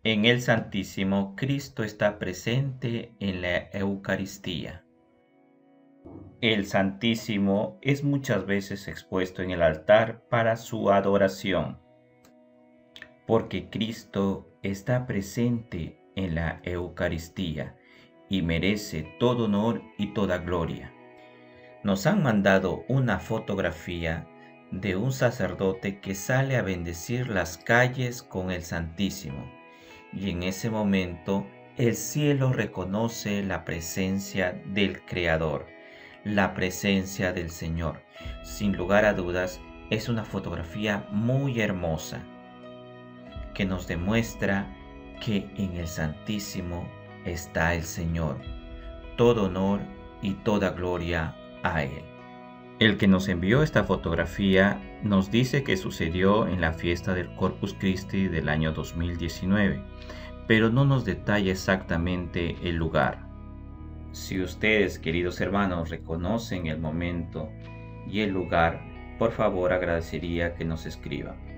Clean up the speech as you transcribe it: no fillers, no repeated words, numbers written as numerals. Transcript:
En el Santísimo, Cristo está presente en la Eucaristía. El Santísimo es muchas veces expuesto en el altar para su adoración, porque Cristo está presente en la Eucaristía y merece todo honor y toda gloria. Nos han mandado una fotografía de un sacerdote que sale a bendecir las calles con el Santísimo, y en ese momento el cielo reconoce la presencia del Creador, la presencia del Señor. Sin lugar a dudas, es una fotografía muy hermosa que nos demuestra que en el Santísimo está el Señor. Todo honor y toda gloria a Él. El que nos envió esta fotografía nos dice que sucedió en la fiesta del Corpus Christi del año 2019, pero no nos detalla exactamente el lugar. Si ustedes, queridos hermanos, reconocen el momento y el lugar, por favor agradecería que nos escriban.